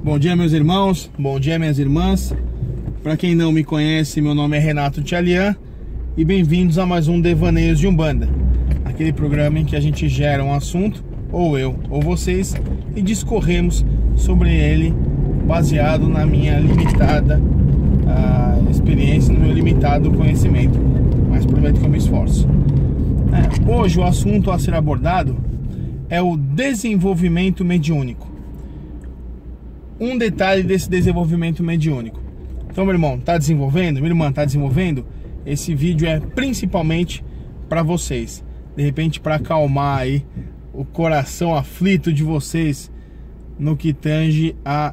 Bom dia, meus irmãos, bom dia, minhas irmãs. Para quem não me conhece, meu nome é Renato Tchalian e bem-vindos a mais um Devaneios de Umbanda, aquele programa em que a gente gera um assunto, ou eu ou vocês, e discorremos sobre ele baseado na minha limitada experiência, no meu limitado conhecimento, mas prometo que eu me esforço. Hoje o assunto a ser abordado é o desenvolvimento mediúnico. Um detalhe desse desenvolvimento mediúnico. Então, meu irmão, tá desenvolvendo? Minha irmã, tá desenvolvendo? Esse vídeo é principalmente para vocês. De repente, para acalmar aí o coração aflito de vocês no que tange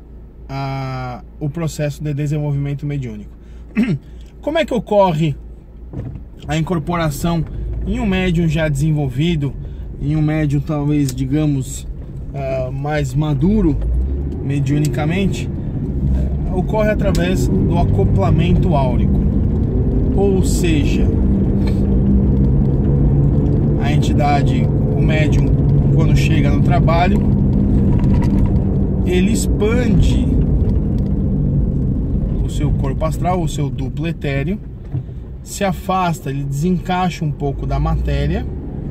o processo de desenvolvimento mediúnico. Como é que ocorre a incorporação em um médium já desenvolvido, em um médium talvez, digamos, mais maduro mediunicamente? Ocorre através do acoplamento áurico, ou seja, a entidade, o médium, quando chega no trabalho, ele expande o seu corpo astral, o seu duplo etéreo, se afasta, ele desencaixa um pouco da matéria.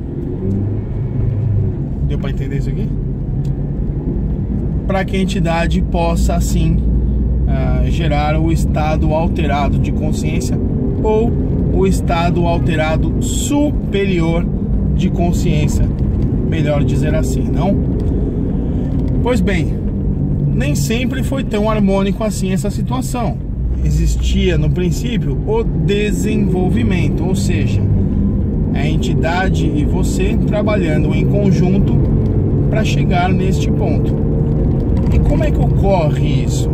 Deu para entender isso aqui? Para que a entidade possa assim gerar o estado alterado de consciência ou o estado alterado superior de consciência, melhor dizer assim, não? Pois bem, nem sempre foi tão harmônico assim essa situação. Existia no princípio o desenvolvimento, ou seja, a entidade e você trabalhando em conjunto para chegar neste ponto. E como é que ocorre isso?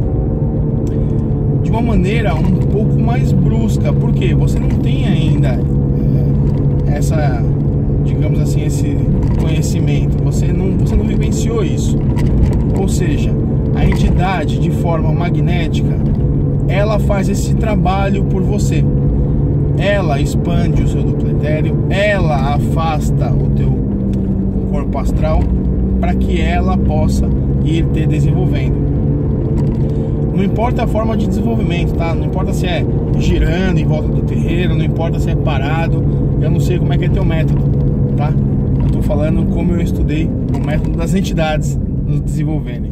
De uma maneira um pouco mais brusca, porque você não tem ainda essa, digamos assim, esse conhecimento, você não vivenciou isso. Ou seja, a entidade de forma magnética, ela faz esse trabalho por você. Ela expande o seu duplo etéreo, ela afasta o teu corpo astral para que ela possa ir te desenvolvendo. Não importa a forma de desenvolvimento, tá? Não importa se é girando em volta do terreiro, não importa se é parado. Eu não sei como é que é teu método, tá? Eu tô falando como eu estudei o método das entidades nos desenvolverem.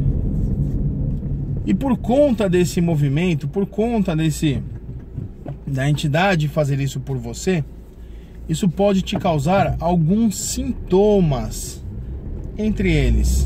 E por conta desse movimento, por conta da entidade fazer isso por você, isso pode te causar alguns sintomas, entre eles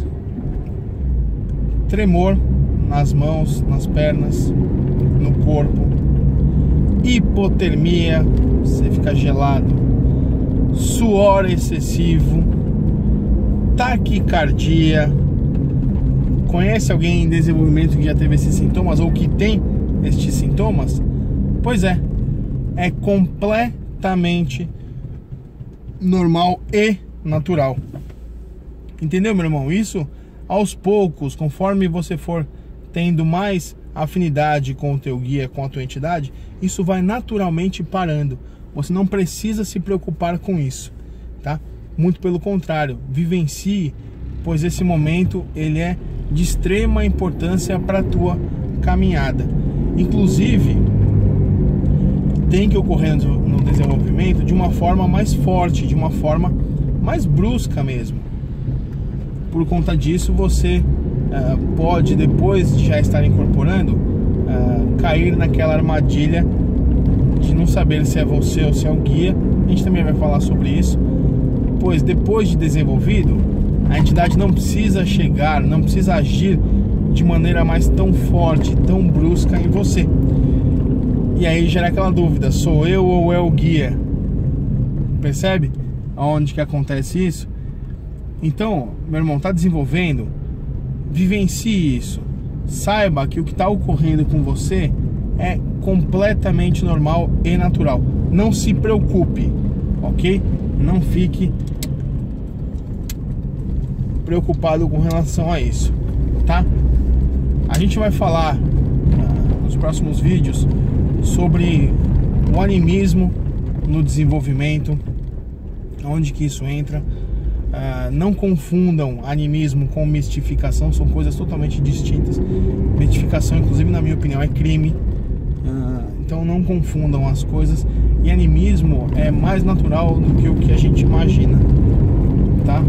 tremor nas mãos, nas pernas, no corpo, hipotermia, você fica gelado, suor excessivo, taquicardia. Conhece alguém em desenvolvimento que já teve esses sintomas ou que tem estes sintomas? Pois é completamente normal e natural. Entendeu, meu irmão? Isso, aos poucos, conforme você for tendo mais afinidade com o teu guia, com a tua entidade, isso vai naturalmente parando. Você não precisa se preocupar com isso, tá? Muito pelo contrário, vivencie, pois esse momento ele é de extrema importância para a tua caminhada. Inclusive, tem que ocorrer no desenvolvimento de uma forma mais forte, de uma forma mais brusca mesmo. Por conta disso, você pode, depois de já estar incorporando, cair naquela armadilha de não saber se é você ou se é o guia. A gente também vai falar sobre isso, pois depois de desenvolvido, a entidade não precisa chegar, não precisa agir de maneira mais tão forte, tão brusca em você. E aí gera aquela dúvida, sou eu ou é o guia? Percebe aonde que acontece isso? Então, meu irmão, tá desenvolvendo, vivencie isso. Saiba que o que está ocorrendo com você é completamente normal e natural. Não se preocupe, ok? Não fique preocupado com relação a isso, tá? A gente vai falar nos próximos vídeos sobre o animismo no desenvolvimento, onde que isso entra, Não confundam animismo com mistificação, são coisas totalmente distintas. Mistificação, inclusive, na minha opinião, é crime. Então não confundam as coisas. E animismo é mais natural do que o que a gente imagina, tá?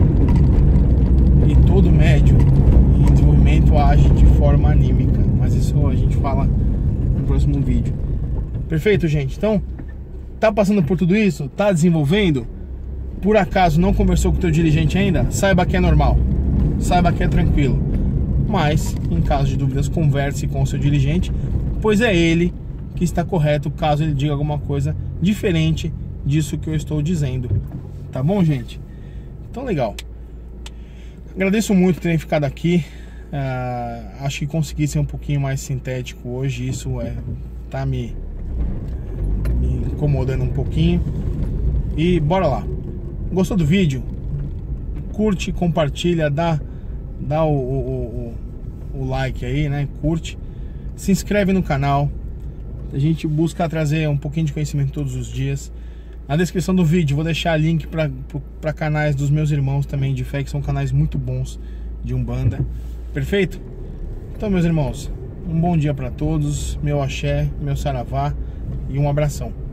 E todo médium em desenvolvimento age de forma anímica, mas isso a gente fala no próximo vídeo. Perfeito, gente? Então, tá passando por tudo isso? Tá desenvolvendo? Por acaso não conversou com o teu dirigente ainda? Saiba que é normal, saiba que é tranquilo. Mas, em caso de dúvidas, converse com o seu dirigente, pois é ele que está correto caso ele diga alguma coisa diferente disso que eu estou dizendo. Tá bom, gente? Então, legal. Agradeço muito por terem ficado aqui. Acho que consegui ser um pouquinho mais sintético hoje. Isso tá me incomodando um pouquinho. E bora lá. Gostou do vídeo? Curte, compartilha, dá o like aí, né? Curte. Se inscreve no canal. A gente busca trazer um pouquinho de conhecimento todos os dias. Na descrição do vídeo vou deixar link para canais dos meus irmãos também de fé, que são canais muito bons de Umbanda. Perfeito? Então, meus irmãos, um bom dia para todos. Meu axé, meu saravá e um abração.